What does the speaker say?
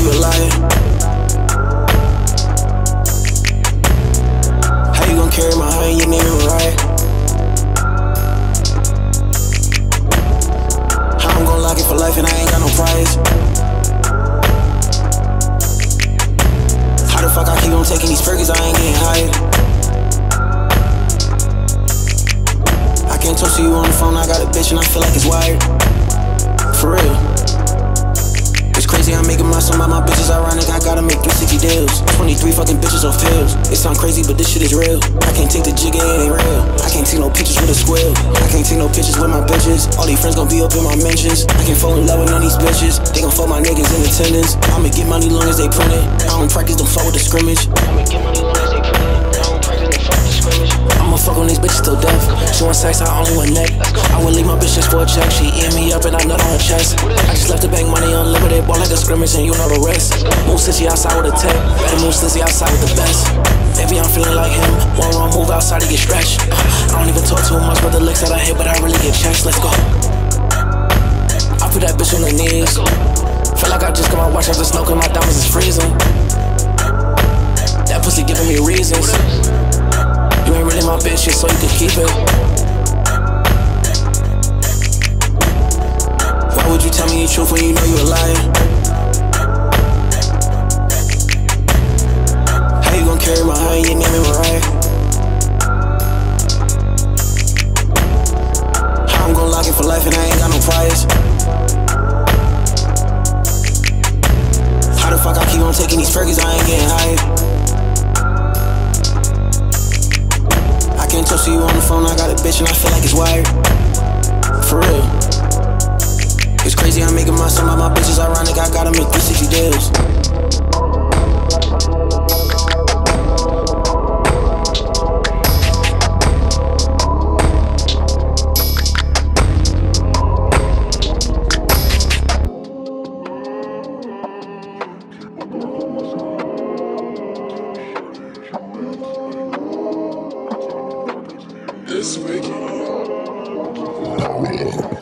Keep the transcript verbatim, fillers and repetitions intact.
you a liar? How you gon' carry my hand, you name it Mariah? How I'm gon' lock it for life and I ain't got no prize? How the fuck I keep on taking these Fergies, I ain't getting higher? I can't talk to you on the phone, I got a bitch and I feel like it's wired. For real. It's crazy, I'm making my song by my bitches. Ironic, I gotta make three sixty deals. twenty-three fucking bitches on pills. It sound crazy, but this shit is real. I can't take the jigger, it ain't real. I can't take no pictures with a squill. I can't take no pictures with my bitches. All these friends gon' be up in my mentions. I can't fall in love with none of these bitches. They gon' fuck my niggas in attendance. I'ma get money long as they print it. I don't practice, don't fuck with the scrimmage. I'ma get money long as they print it. I don't practice, don't fuck with the scrimmage. I'ma fuck on these bitches till death. She want sex, I only want neck. I would leave my bitch just for a check. She eat me up and I nut on her chest. I just left the bank money unlimited. Ball like a scrimmage and you know the rest. Move Sissy outside with a tech. Better move Sissy outside with the best. Maybe I'm feeling like him. One wrong move outside to get stretched. uh, I don't even talk too much about the licks that I hit, but I really get checks. Let's go. I put that bitch on her knees. Feel like I just got my watch out the snow cause my diamonds is freezing. That pussy giving me reasons. You ain't really my bitch shit, so you can keep it. Why would you tell me the truth when you know you a liar? How you gon' carry my hand, your name it Mariah? How I'm gon' lock it for life and I ain't got no prize? How the fuck I keep on taking these Fergies, I ain't getting higher? I can't talk to you on the phone, I got a bitch and I feel like it's wired. For real. It's crazy, I'm making my song by my bitches. Ironic, I gotta make three sixty deals. This week.